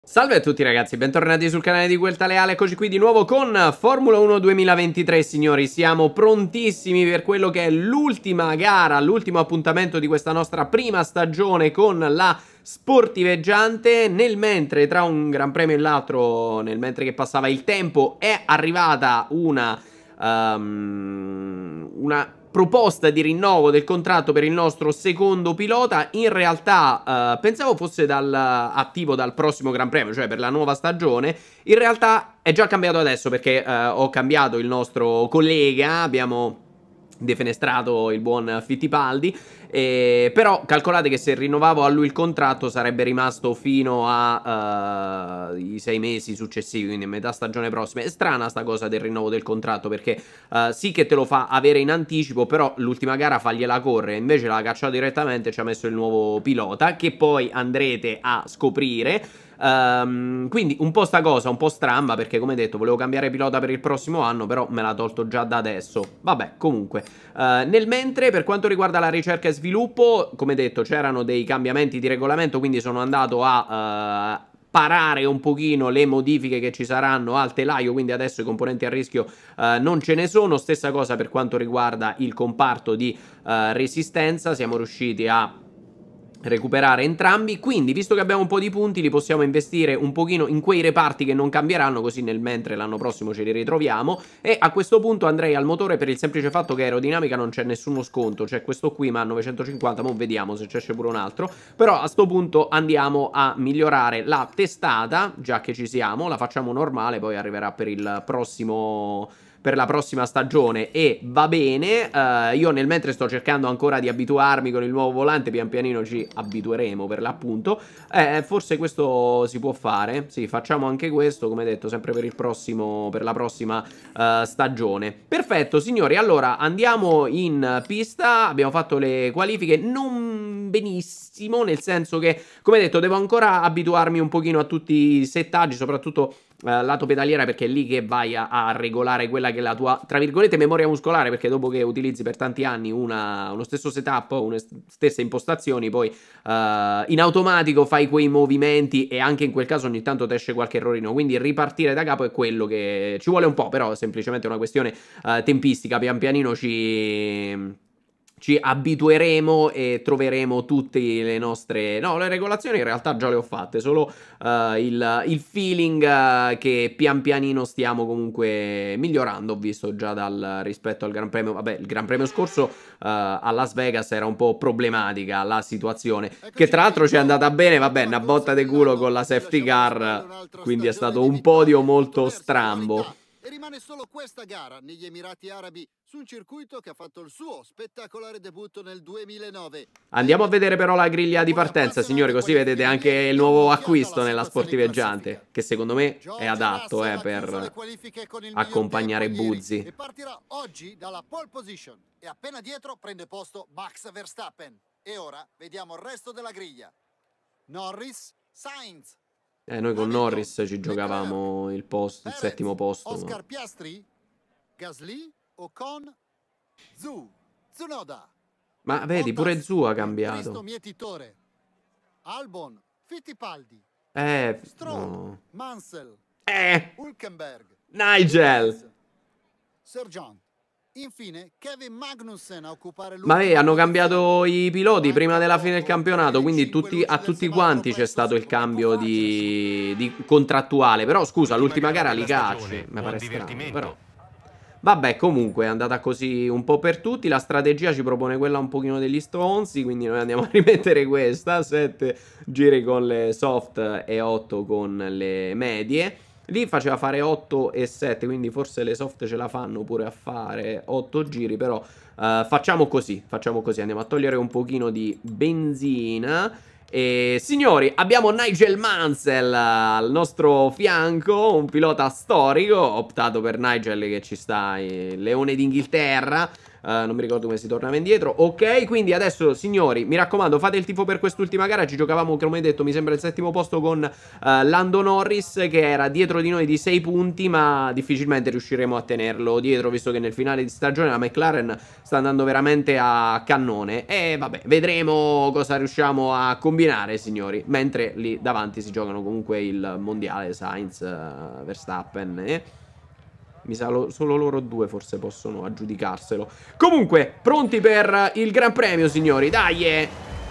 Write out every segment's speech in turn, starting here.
Salve a tutti ragazzi, bentornati sul canale di Vuelta Leale, eccoci qui di nuovo con Formula 1 2023 signori, siamo prontissimi per quello che è l'ultima gara, l'ultimo appuntamento di questa nostra prima stagione con la sportiveggiante. Nel mentre, tra un gran premio e l'altro, nel mentre che passava il tempo, è arrivata una proposta di rinnovo del contratto per il nostro secondo pilota. In realtà pensavo fosse attivo dal prossimo Gran Premio, cioè per la nuova stagione. In realtà è già cambiato adesso perché ho cambiato il nostro collega, abbiamo defenestrato il buon Fittipaldi. Però calcolate che se rinnovavo a lui il contratto sarebbe rimasto fino ai 6 mesi successivi, quindi a metà stagione prossima. È strana sta cosa del rinnovo del contratto, perché sì che te lo fa avere in anticipo, però l'ultima gara fagliela correre, invece l'ha cacciato direttamente e ci ha messo il nuovo pilota, che poi andrete a scoprire. Quindi un po' sta cosa, un po' stramba, perché come detto volevo cambiare pilota per il prossimo anno, però me l'ha tolto già da adesso. Vabbè, comunque nel mentre, per quanto riguarda la ricerca e sviluppo, come detto c'erano dei cambiamenti di regolamento, quindi sono andato a parare un pochino le modifiche che ci saranno al telaio, quindi adesso i componenti a rischio non ce ne sono. Stessa cosa per quanto riguarda il comparto di resistenza, siamo riusciti a recuperare entrambi, quindi visto che abbiamo un po' di punti li possiamo investire un pochino in quei reparti che non cambieranno, così nel mentre l'anno prossimo ce li ritroviamo. E a questo punto andrei al motore, per il semplice fatto che aerodinamica non c'è nessuno sconto, c'è questo qui ma a 950, ma vediamo se c'è pure un altro. Però a sto punto andiamo a migliorare la testata, già che ci siamo, la facciamo normale, poi arriverà per il prossimo, per la prossima stagione e va bene. Io nel mentre sto cercando ancora di abituarmi con il nuovo volante, pian pianino ci abitueremo per l'appunto. Forse questo si può fare, sì, facciamo anche questo, come detto, sempre per il prossimo, per la prossima stagione. Perfetto signori, allora andiamo in pista, abbiamo fatto le qualifiche, non benissimo, nel senso che, come detto, devo ancora abituarmi un pochino a tutti i settaggi, soprattutto lato pedaliera, perché è lì che vai a regolare quella che è la tua, tra virgolette, memoria muscolare, perché dopo che utilizzi per tanti anni uno stesso setup, une stesse impostazioni, poi in automatico fai quei movimenti e anche in quel caso ogni tanto ti esce qualche errorino, quindi ripartire da capo è quello che ci vuole un po', però è semplicemente una questione tempistica, pian pianino ci abitueremo e troveremo tutte le nostre... No, le regolazioni in realtà già le ho fatte, solo il feeling che pian pianino stiamo comunque migliorando. Ho visto già rispetto al Gran Premio. Vabbè, il Gran Premio scorso a Las Vegas era un po' problematica la situazione, che tra l'altro ci è andata bene, vabbè, una botta di culo con la safety car, quindi è stato un podio molto strambo. E rimane solo questa gara negli Emirati Arabi, su un circuito che ha fatto il suo spettacolare debutto nel 2009. Andiamo a vedere però la griglia di partenza, signori, così vedete anche il nuovo acquisto nella sportiveggiante, che secondo me è adatto per accompagnare Buzzi. E partirà oggi dalla pole position e appena dietro prende posto Max Verstappen. E ora vediamo il resto della griglia. Norris, Sainz. Noi con Norris ci giocavamo il settimo posto. Oscar Piastri, Gasly, Ocon, Tsunoda. Ma vedi, pure Zhu ha cambiato. Mietitore, Albon, Fittipaldi, Stroll, no. Mansell, Hülkenberg, Nigel. Sergeant. Infine Kevin Magnussen a occupare Ma hanno cambiato i piloti prima della fine del campionato, quindi a tutti quanti c'è stato il cambio di contrattuale. Però scusa, l'ultima gara li cacci, mi pare strano, però vabbè, comunque è andata così un po' per tutti. La strategia ci propone quella un pochino degli stronzi, quindi noi andiamo a rimettere questa: 7 giri con le soft e 8 con le medie. Lì faceva fare 8 e 7, quindi forse le soft ce la fanno pure a fare 8 giri, però facciamo così, andiamo a togliere un pochino di benzina. E signori, abbiamo Nigel Mansell al nostro fianco, un pilota storico. Ho optato per Nigel, che ci sta, il Leone d'Inghilterra. non mi ricordo come si tornava indietro. Ok, quindi adesso, signori, mi raccomando, fate il tifo per quest'ultima gara. Ci giocavamo, come detto, mi sembra il 7° posto con Lando Norris, che era dietro di noi di 6 punti, ma difficilmente riusciremo a tenerlo dietro, visto che nel finale di stagione la McLaren sta andando veramente a cannone. E vabbè, vedremo cosa riusciamo a combinare, signori, mentre lì davanti si giocano comunque il mondiale Sainz, Verstappen, mi sa solo loro due forse possono aggiudicarselo. Comunque, pronti per il Gran Premio, signori, dai!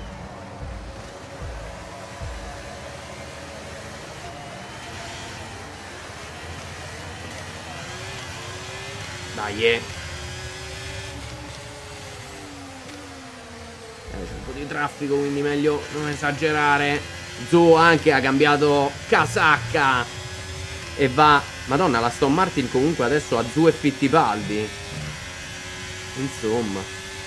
Dai! C'è un po' di traffico, quindi meglio non esagerare. Zhou anche ha cambiato casacca e va... Madonna, la Aston Martin comunque adesso ha Zhou e Fittipaldi. Insomma.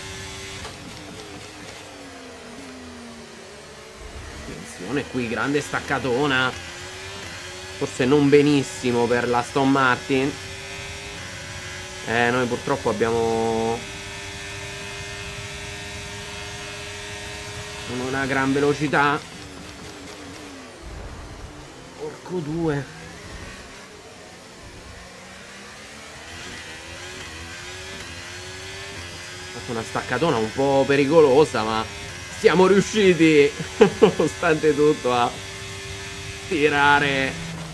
Attenzione qui, grande staccatona. Forse non benissimo per la Aston Martin. Noi purtroppo abbiamo una gran velocità. Porco due. Fatto una staccatona un po' pericolosa, ma siamo riusciti nonostante tutto a tirare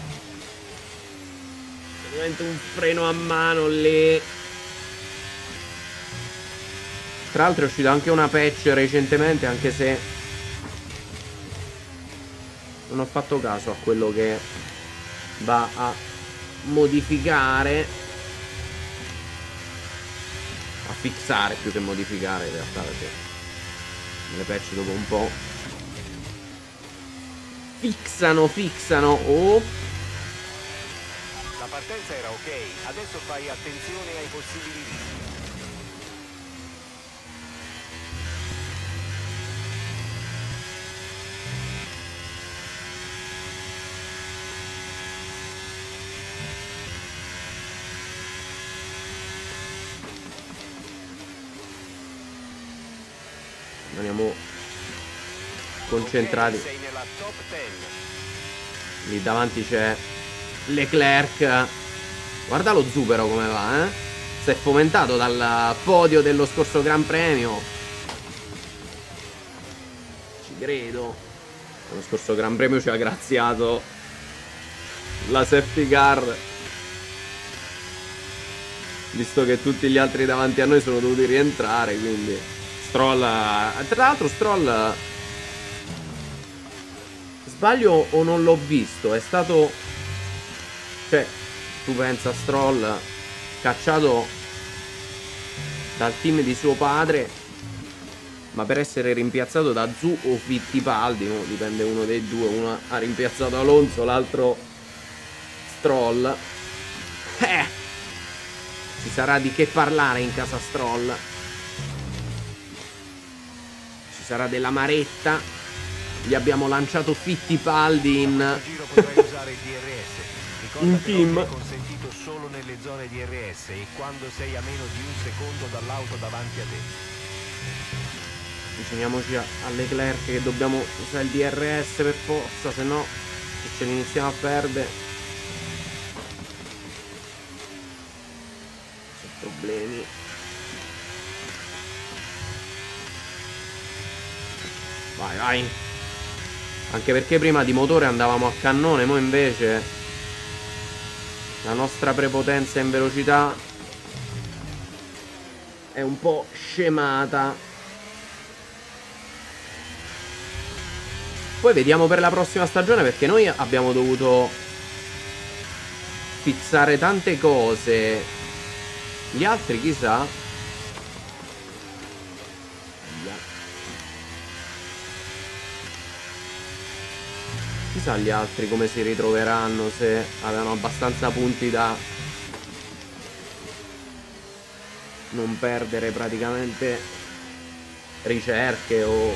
praticamente un freno a mano lì. Tra l'altro è uscita anche una patch recentemente, anche se non ho fatto caso a quello che va a modificare, a fissare più che modificare in realtà, perché le patch dopo un po' fissano. Oh, la partenza era ok, adesso fai attenzione ai possibili rischi. rimaniamo concentrati. Sei nella top 10. Lì davanti c'è Leclerc. Guarda lo Zupero come va, eh? Si è fomentato dal podio dello scorso Gran Premio. Ci credo. Lo scorso Gran Premio ci ha graziato la safety car, visto che tutti gli altri davanti a noi sono dovuti rientrare, quindi Stroll... Tra l'altro Stroll... Sbaglio o non l'ho visto? È stato... Cioè, tu pensa, Stroll cacciato dal team di suo padre, ma per essere rimpiazzato da Zhou o Fittipaldi, no? Dipende uno dei due. Uno ha rimpiazzato Alonso, l'altro Stroll. Ci sarà di che parlare in casa Stroll. Ci sarà della maretta. Gli abbiamo lanciato Fittipaldi in in team. È consentito solo nelle zone DRS e quando sei a meno di un secondo dall'auto davanti a te. Avviciniamoci a Leclerc, che dobbiamo usare il DRS per forza, se no ce li iniziamo a perdere. C'è problemi. Vai, vai. Anche perché prima di motore andavamo a cannone, mo invece la nostra prepotenza in velocità è un po' scemata. Poi vediamo per la prossima stagione, perché noi abbiamo dovuto fissare tante cose. Gli altri chissà. Chissà gli altri come si ritroveranno, se avevano abbastanza punti da non perdere praticamente ricerche o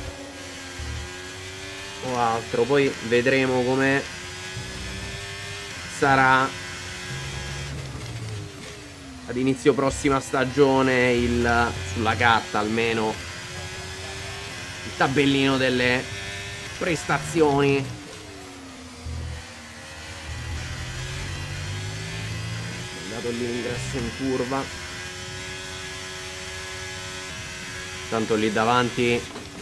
altro. Poi vedremo come sarà ad inizio prossima stagione sulla carta almeno il tabellino delle prestazioni. È andato lì l'ingresso in curva. Tanto lì davanti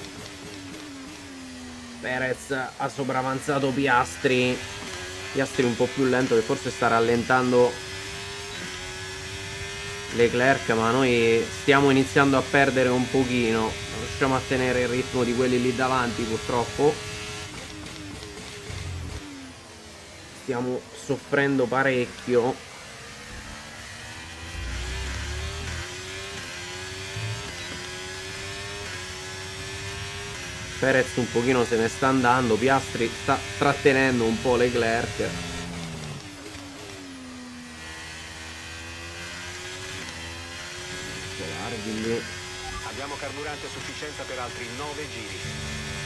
Perez ha sopravanzato Piastri un po' più lento, che forse sta rallentando Leclerc, ma noi stiamo iniziando a perdere un pochino. Non riusciamo a tenere il ritmo di quelli lì davanti, purtroppo. Stiamo soffrendo parecchio. Perez un pochino se ne sta andando, Piastri sta trattenendo un po' Leclerc. Abbiamo carburante a sufficienza per altri 9 giri.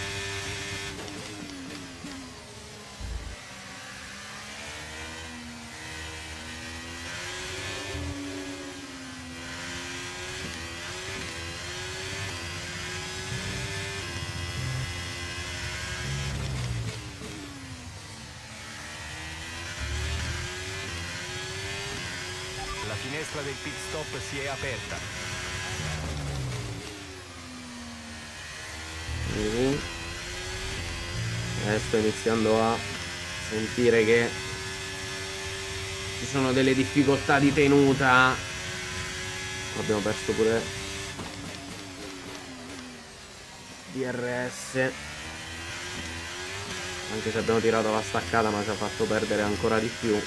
La finestra del pit stop si è aperta. Sto iniziando a sentire che ci sono delle difficoltà di tenuta. Abbiamo perso pure DRS, anche se abbiamo tirato la staccata, ma ci ha fatto perdere ancora di più.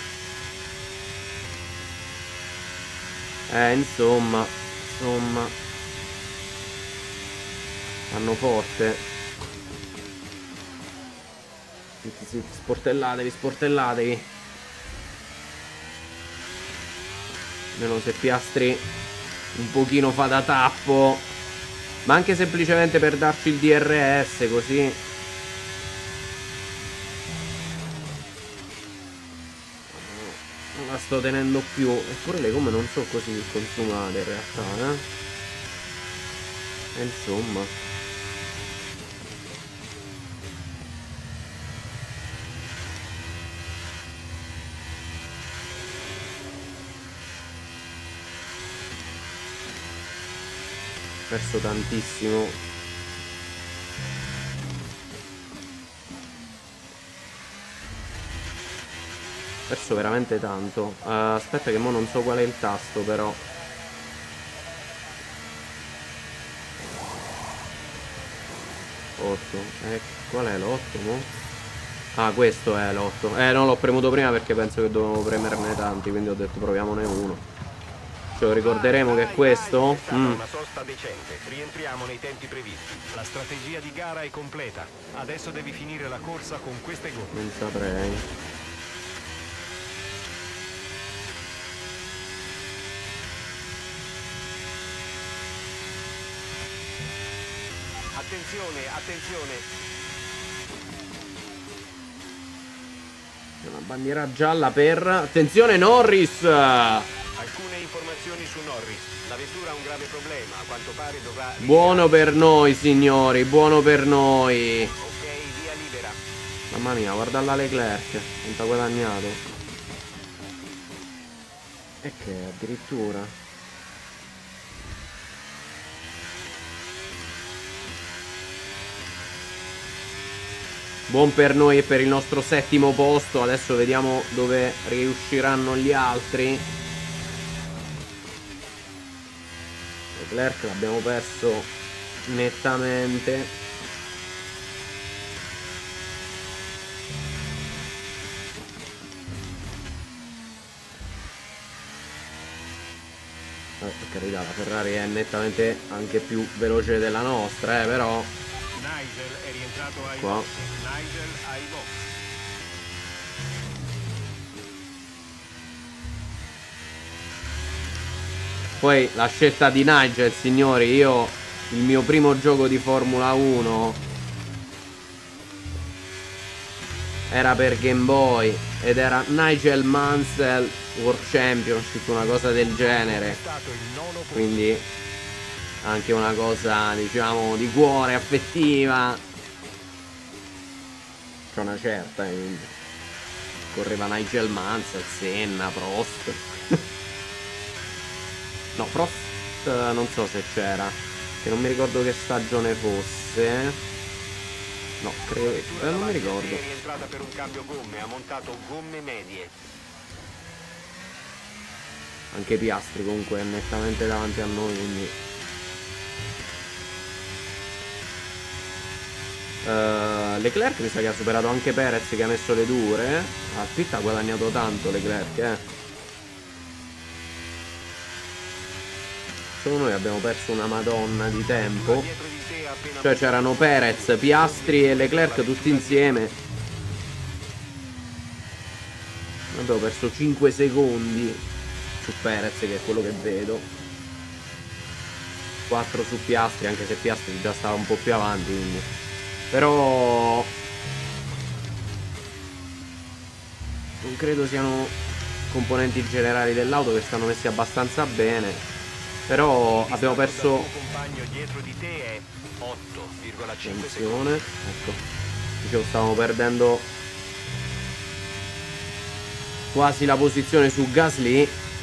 Insomma vanno forte. Sì, sportellatevi. Almeno se Piastri un pochino fa da tappo, ma anche semplicemente per darci il DRS, così non la sto tenendo più. Eppure le gomme non sono così consumate in realtà, insomma. Perso tantissimo. Perso veramente tanto. Aspetta che mo non so qual è il tasto, però. 8. Qual è l'8 mo? Ah, questo è l'8. Non l'ho premuto prima perché penso che dovevo premerne tanti, quindi ho detto proviamone uno. Ce lo ricorderemo che è questo. Una sosta decente. Rientriamo nei tempi previsti. La strategia di gara è completa. Adesso devi finire la corsa con queste gomme. Non saprei. Attenzione. C'è una bandiera gialla per... Attenzione Norris! Alcune informazioni su Norris. La vettura ha un grave problema, a quanto pare dovrà... Buono per noi, signori, buono per noi. Ok, via libera. Mamma mia, guarda la Leclerc, quanto ha guadagnato. E che addirittura... Buon per noi e per il nostro settimo posto. Adesso vediamo dove riusciranno gli altri. Leclerc l'abbiamo perso nettamente. Per carità, la Ferrari è nettamente anche più veloce della nostra, però Nigel è rientrato ai qua. box. Nigel ai box. Poi la scelta di Nigel, signori, io il mio primo gioco di Formula 1 era per Game Boy ed era Nigel Mansell World Championship, una cosa del genere, quindi anche una cosa, diciamo, di cuore, affettiva. C'è una certa, quindi correva Nigel Mansell, Senna, Prost. No, Prost non so se c'era, che non mi ricordo che stagione fosse. No, credo, non mi ricordo. È rientrata per un cambio gomme, ha montato gomme medie. Anche Piastri comunque è nettamente davanti a noi, quindi Leclerc mi sa che ha superato anche Perez, che ha messo le dure. Al pit ha guadagnato tanto Leclerc, Solo noi abbiamo perso una madonna di tempo. Cioè c'erano Perez, Piastri e Leclerc tutti insieme. Abbiamo perso 5 secondi su Perez, che è quello che vedo. 4 su Piastri, anche se Piastri già stava un po' più avanti, quindi. Però non credo siano componenti generali dell'auto che stanno messi abbastanza bene. Però abbiamo perso. Attenzione, ecco. Dicevo, stavamo perdendo quasi la posizione su Gasly.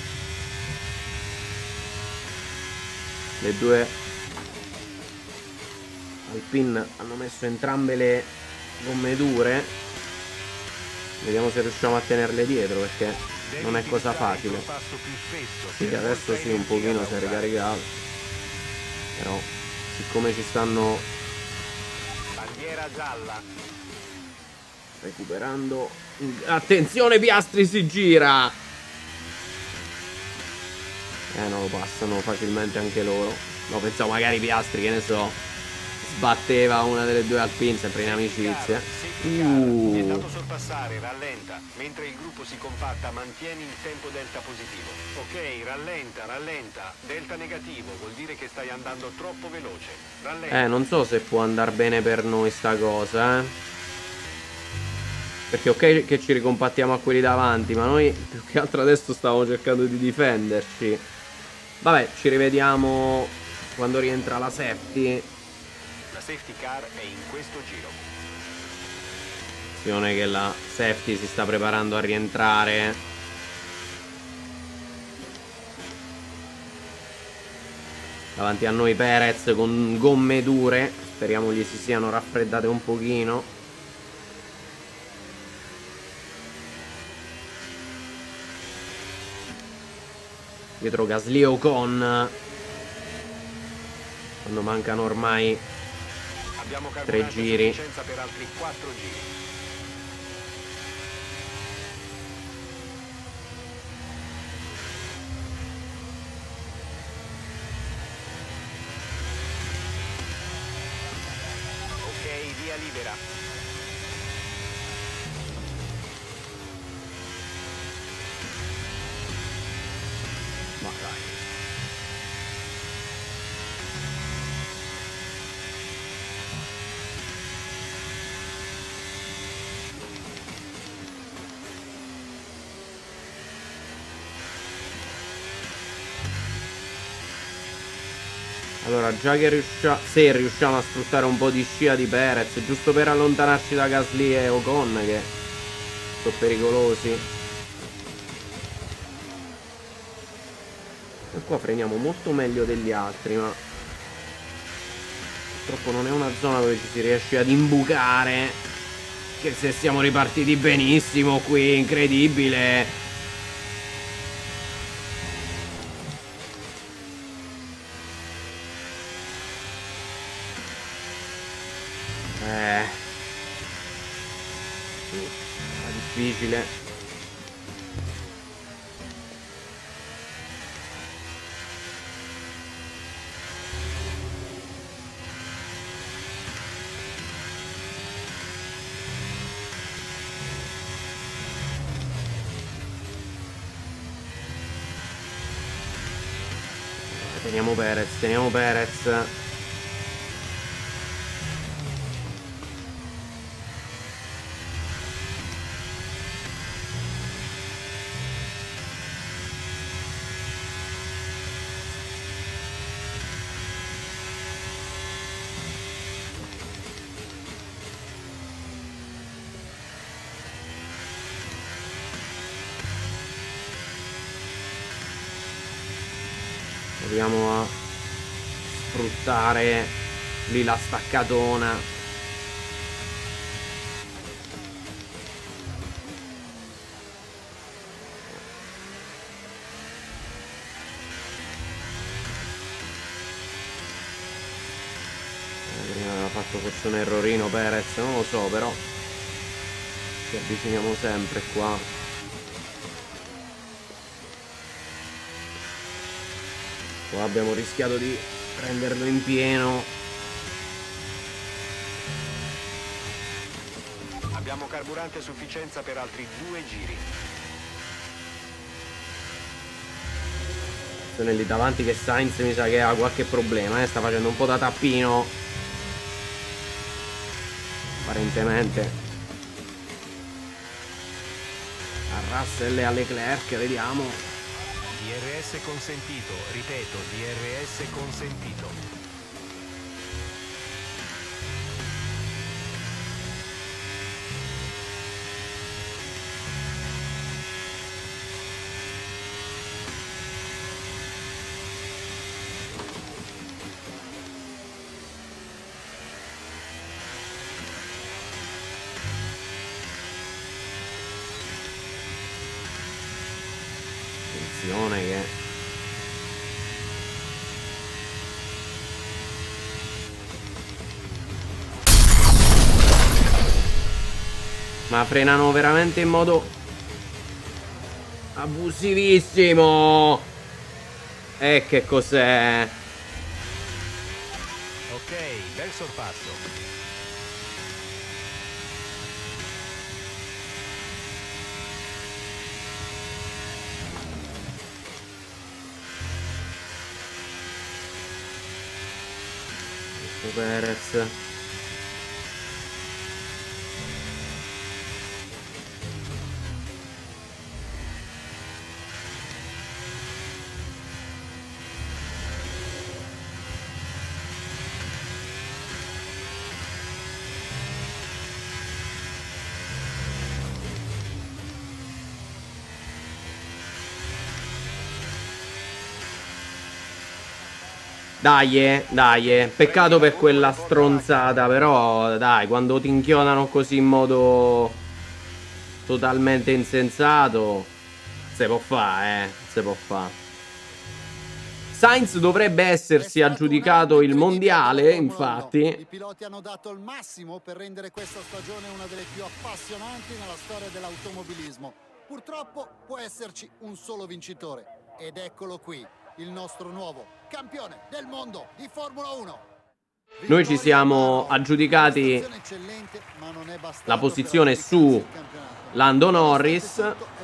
Le due Alpine hanno messo entrambe le gomme dure. Vediamo se riusciamo a tenerle dietro, perché non è cosa facile. Sì, adesso sì, un pochino si è ricaricato. Però siccome ci stanno bandiera gialla recuperando. Attenzione, Piastri si gira. Non lo passano facilmente anche loro. No, pensavo magari Piastri, che ne so, sbatteva una delle due Alpine, sempre in amicizia. Vietato sorpassare, rallenta. Mentre il gruppo si compatta, mantieni il tempo delta positivo. Ok, rallenta. Delta negativo, vuol dire che stai andando troppo veloce. Rallenta. Non so se può andare bene per noi sta cosa, Perché ok che ci ricompattiamo a quelli davanti, ma noi più che altro adesso stavamo cercando di difenderci. Vabbè, ci rivediamo quando rientra la safety. La safety car è in questo giro. Attenzione che la safety si sta preparando a rientrare. Davanti a noi Perez con gomme dure. Speriamo gli si siano raffreddate un pochino. Dietro Gasly e Ocon. Quando mancano ormai 3 giri. Per altri 4 giri. Ok, via libera. Ma dai. Allora, già che se riusciamo a sfruttare un po' di scia di Perez, giusto per allontanarci da Gasly e Ocon, che sono pericolosi. E qua freniamo molto meglio degli altri, ma purtroppo non è una zona dove ci si riesce ad imbucare. Che se siamo ripartiti benissimo qui, incredibile. Difficile. Teniamo Perez. Proviamo a sfruttare lì la staccatona. Prima aveva fatto forse un errorino Perez, non lo so, però ci avviciniamo sempre qua. Qua abbiamo rischiato di prenderlo in pieno. Abbiamo carburante a sufficienza per altri 2 giri. Sono lì davanti che Sainz mi sa che ha qualche problema, sta facendo un po' da tappino. Apparentemente a Russell e a Leclerc, vediamo. DRS consentito, ripeto, DRS consentito. Attenzione che ma frenano veramente in modo abusivissimo. E che cos'è? Ok, bel sorpasso. Perez. Dai, peccato per quella stronzata, però dai, quando ti inchiodano così in modo totalmente insensato, se può fare, se può fare. Sainz dovrebbe essersi aggiudicato il mondiale, infatti. I piloti hanno dato il massimo per rendere questa stagione una delle più appassionanti nella storia dell'automobilismo. Purtroppo può esserci un solo vincitore, ed eccolo qui, il nostro nuovo campione del mondo di Formula 1. Noi ci siamo aggiudicati la posizione su Lando Norris.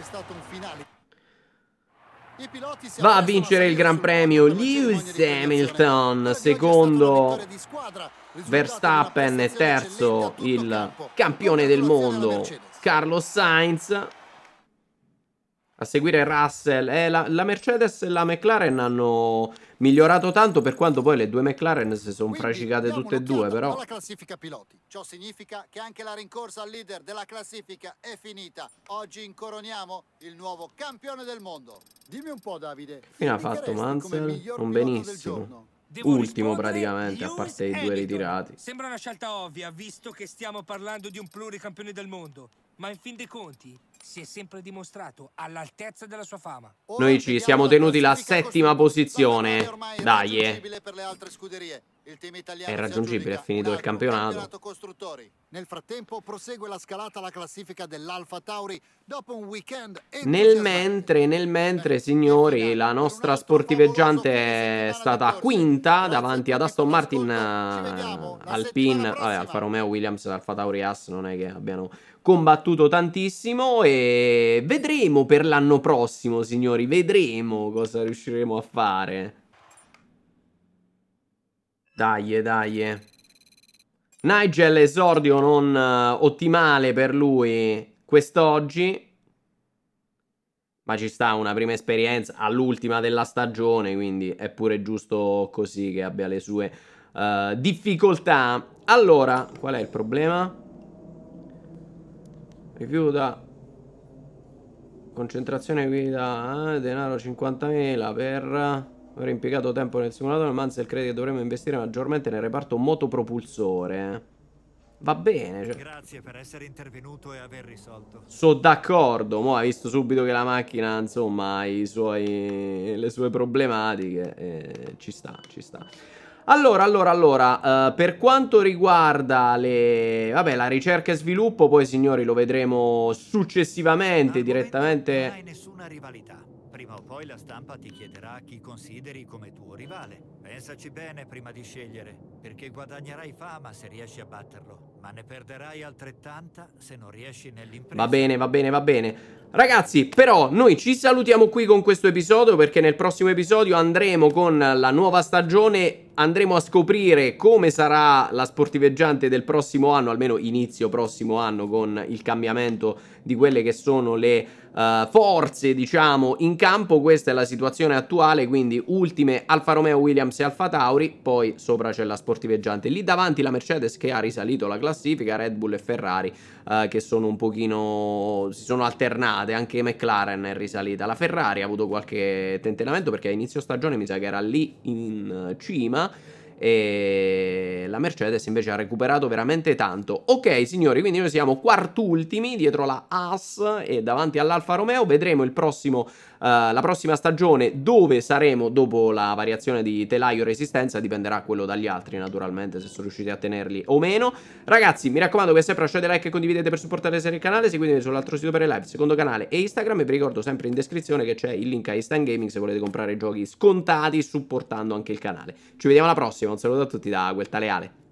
Va a vincere il Gran Premio Lewis Hamilton, secondo Verstappen e terzo il campione del mondo Carlos Sainz. A seguire Russell. La Mercedes e la McLaren hanno migliorato tanto, per quanto poi le due McLaren si sono fracicate tutte e due, però. La classifica piloti. Ciò significa che anche la rincorsa al leader della classifica è finita. Oggi incoroniamo il nuovo campione del mondo. Dimmi un po', Davide. Fine ha fatto Mansell? Non benissimo. Ultimo praticamente, a parte i due ritirati. Sembra una scelta ovvia, visto che stiamo parlando di un pluricampione del mondo. Ma in fin dei conti si è sempre dimostrato all'altezza della sua fama. Noi ci siamo tenuti la settima posizione. Dai, è irraggiungibile, è finito il campionato. Nel frattempo prosegue la scalata alla classifica dell'Alfa Tauri dopo un weekend. Nel mentre, signori, la nostra sportiveggiante è stata quinta davanti ad Aston Martin, Alpine, vabbè, Alfa Romeo, Williams, Alfa Tauri, Haas, non è che abbiano combattuto tantissimo, e vedremo per l'anno prossimo, signori, vedremo cosa riusciremo a fare. Dai. Nigel, esordio non ottimale per lui quest'oggi, ma ci sta, una prima esperienza all'ultima della stagione, quindi è pure giusto così che abbia le sue difficoltà. Allora, qual è il problema? Rifiuta concentrazione guida, denaro 50.000 per Avrei impiegato tempo nel simulatore, ma anzi crede che dovremmo investire maggiormente nel reparto motopropulsore. Va bene, cioè. Grazie per essere intervenuto e aver risolto. Sono d'accordo, mo' hai visto subito che la macchina, insomma, ha le sue problematiche, ci sta, ci sta. Allora, per quanto riguarda vabbè, la ricerca e sviluppo, poi signori lo vedremo successivamente, direttamente. Non hai nessuna rivalità. Prima o poi la stampa ti chiederà chi consideri come tuo rivale. Pensaci bene prima di scegliere, perché guadagnerai fama se riesci a batterlo, ma ne perderai altrettanta se non riesci nell'impresa. Va bene, va bene, va bene. Ragazzi, però noi ci salutiamo qui con questo episodio, perché nel prossimo episodio andremo con la nuova stagione, andremo a scoprire come sarà la sportiveggiante del prossimo anno, almeno inizio prossimo anno, con il cambiamento di quelle che sono le forze, diciamo, in campo. Questa è la situazione attuale, quindi ultime Alfa Romeo, Williams e Alfa Tauri, poi sopra c'è la sportiveggiante. Lì davanti la Mercedes che ha risalito la classifica, Red Bull e Ferrari che sono un pochino, si sono alternate, anche McLaren è risalita. La Ferrari ha avuto qualche tentenamento perché a inizio stagione mi sa che era lì in cima, e la Mercedes invece ha recuperato veramente tanto. Ok signori, quindi noi siamo quartultimi dietro la Haas e davanti all'Alfa Romeo. Vedremo la prossima stagione dove saremo dopo la variazione di telaio resistenza. Dipenderà quello dagli altri naturalmente, se sono riusciti a tenerli o meno. Ragazzi, mi raccomando, come sempre lasciate like e condividete per supportare il canale. Seguitemi sull'altro sito per le live, secondo canale e Instagram. E vi ricordo sempre in descrizione che c'è il link a Instant Gaming se volete comprare giochi scontati supportando anche il canale. Ci vediamo alla prossima, un saluto a tutti da quel tale Ale.